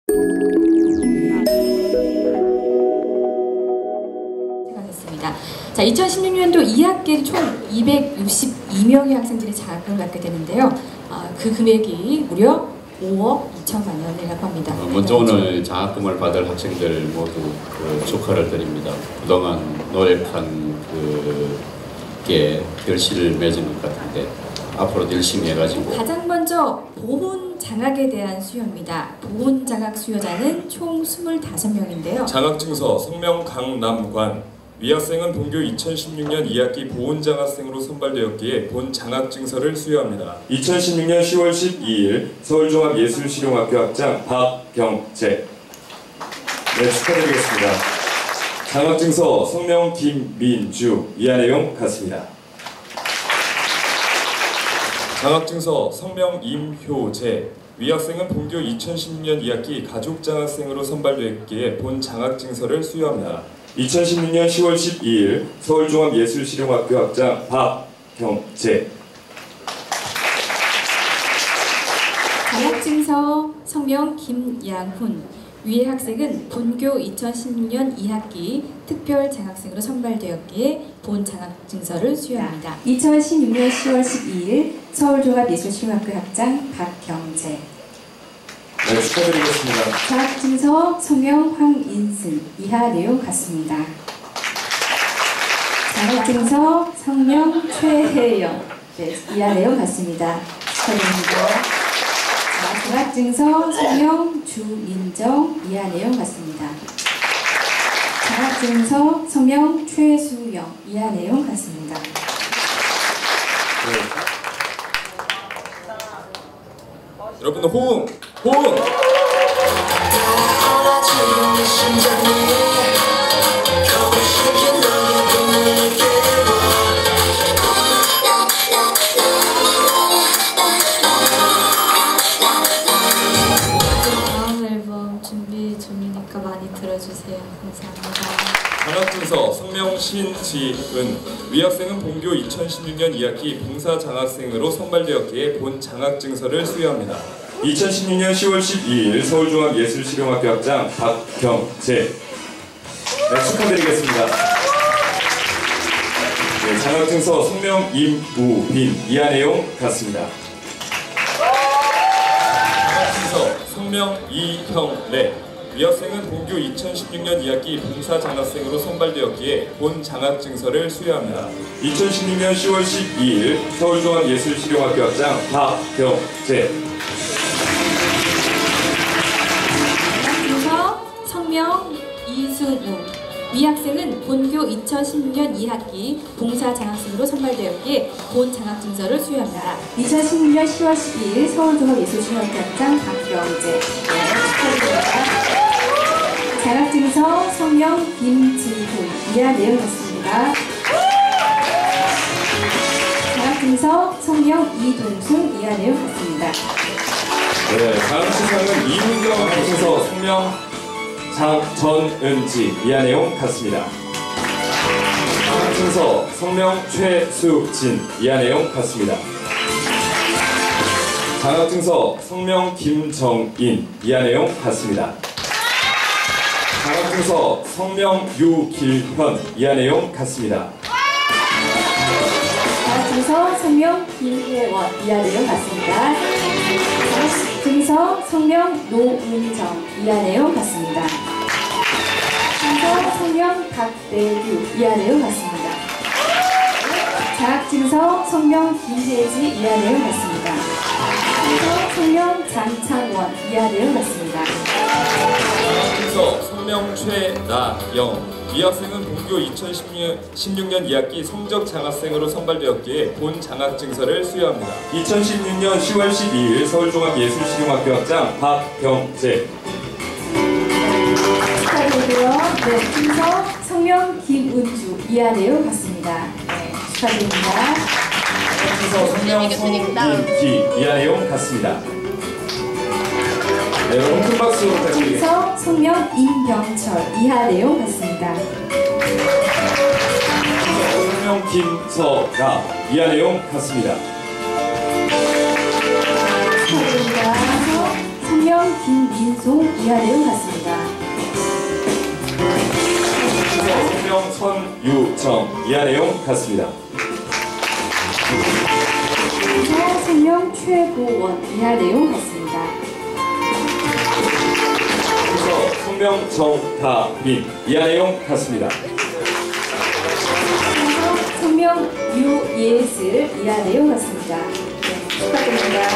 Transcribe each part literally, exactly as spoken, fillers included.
자, 이천십육 년도 이 학기 총 이백육십이 명의 학생들이 장학금을 받게 되는데요. 어, 그 금액이 무려 오억 이천만 원이라고 합니다. 어, 먼저 오늘 장학금을 받을 학생들 모두 그 축하를 드립니다. 그동안 노력한 그게 결실을 맺은 것 같은데 앞으로도 열심히 해가지고. 가장 먼저 보훈 장학에 대한 수요입니다. 보훈 장학 수요자는 총 이십오 명인데요. 장학증서 성명 강남관. 위 학생은 본교 이천십육 년 이 학기 보훈장학생으로 선발되었기에 본 장학증서를 수여합니다. 이천십육 년 시월 십이일 서울종합예술실용학교 학장 박경재. 네, 축하드리겠습니다. 장학증서 성명 김민주. 이하 내용 같습니다. 장학증서 성명 임효재. 위 학생은 본교 이천십육 년 이 학기 가족장학생으로 선발되었기에 본 장학증서를 수여합니다. 이천십육 년 시월 십이일 서울종합예술실용학교 학장 박경재. 장학증서 성명 김양훈. 위의 학생은 본교 이천십육 년 이 학기 특별장학생으로 선발되었기에 본 장학증서를 수여합니다. 이천십육 년 시월 십이일 서울종합예술실용학교 학장 박경재. 네, 축하드리겠습니다. 장학증서 성명 황인승. 이하 내용 같습니다. 장학증서 성명 최혜영. 네, 이하 내용 같습니다. 축하드립니다. 자, 장학증서 성명 주민정. 이하 내용 같습니다. 장학증서 성명 최수영. 이하 내용 같습니다. 네. 여러분들 호응! 호응! 다음 앨범 준비 중이니까 많이 들어주세요. 감사합니다. 장학증서 성명 신지은. 위 학생은 본교 이천십육 년 이 학기 봉사장학생으로 선발되었기에 본 장학증서를 수여합니다. 이천십육 년 시월 십이일 서울종합예술실용학교 학장 박경재. 네, 축하드리겠습니다. 네, 장학증서 성명 임우빈. 이하 내용 같습니다. 장학증서 성명 이형래. 위 학생은 본교 이천십육 년 이 학기 봉사장학생으로 선발되었기에 본 장학증서를 수여합니다. 이천십육 년 시월 십이일 서울종합예술실용학교 학장 박경재. 장학증서 성명 이승우. 위 학생은 본교 이천십육 년 이 학기 봉사장학생으로 선발되었기에 본 장학증서를 수여합니다. 이천십육 년 시월 십이일 서울종합예술실용학교 학장 박경재. 네, 축하드립니다. 장학증서 성명 김지훈. 이하 내용 같습니다. 장학증서 성명 이동순. 이하 내용 같습니다. 네, 다음 시상은 이문경 학생서 성명 장전은지. 이하 내용 같습니다. 장학증서 성명 최수진. 이하 내용 같습니다. 장학증서 성명 김정인. 이하 내용 같습니다. 장학증서 성명 유길현. 이하 내용 같습니다. 장학증서 성명 김혜원. 이하 내용 같습니다. 장학증서 성명 노은정. 이하 내용 같습니다. 장학증서 성명 박대규. 이하 내용 같습니다. 장학증서 성명 김혜지. 이하 내용 같습니다. 장학증서 성명 장창원. 이하 내용 같습니다. 장학증서 성명 최나영. 이 학생은 본교 이천십육 년 이 학기 성적장학생으로 선발되었기에 본 장학증서를 수여합니다. 이천십육 년 시월 십이일 서울종합예술실용학교 학장 박경재. 축하드리고요. 네, 증서 성명 김은주. 이하 내용 같습니다. 네, 축하드립니다. 장학증서 성명 송인기. 이하 내용 같습니다. 네, 여러분 큰 박수 부탁드리겠습니다. 증서 성명 임병철. 이하 내용 같습니다. 성명 김서가. 이하 내용 같습니다. 축하드립니다. 성명 김민송. 이하 내용 같습니다. 순서 성명 선유정 이하 내용 같습니다. 순서 성명 최보원 이하 내용 같습니다. 순서 성명 정다빈 이하 내용 같습니다. 순서 성명 유예슬 이하 내용 같습니다. 네, 축하드립니다.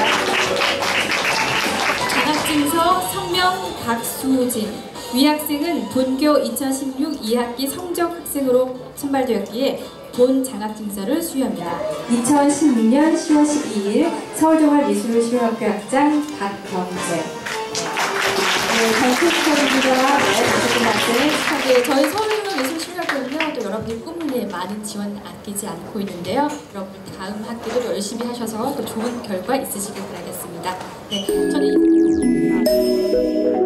장학증서 성명 박수진. 위 학생은 본교 이천십육 이 학기 성적 학생으로 선발되었기에 본 장학증서를 수여합니다. 이천십육 년 시월 십이일 서울종합미술실험학교 학장 박경재. 네, 전체 축하드립니다. 네, 박수진 학생. 네, 저희 서울종합미술실험학교는요, 또 여러분들 꿈에 많은 지원 아끼지 않고 있는데요. 여러분 다음 학기도 열심히 하셔서 또 좋은 결과 있으시길 바라겠습니다. 네, 저는 이...